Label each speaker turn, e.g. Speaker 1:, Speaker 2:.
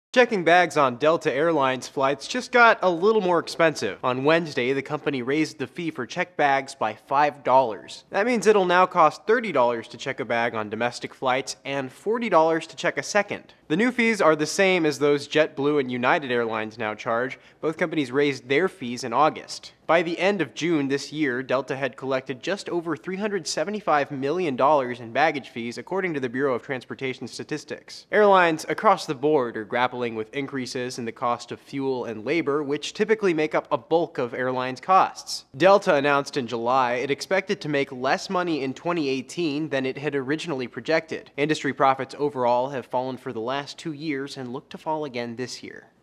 Speaker 1: Checking bags on Delta Airlines flights just got a little more expensive. On Wednesday, the company raised the fee for checked bags by $5. That means it'll now cost $30 to check a bag on domestic flights and $40 to check a second. The new fees are the same as those JetBlue and United Airlines now charge. Both companies raised their fees in August. By the end of June this year, Delta had collected just over $375 million in baggage fees, according to the Bureau of Transportation Statistics. Airlines across the board are grappling with increases in the cost of fuel and labor, which typically make up a bulk of airlines' costs. Delta announced in July it expected to make less money in 2018 than it had originally projected. Industry profits overall have fallen for the last 2 years and look to fall again this year.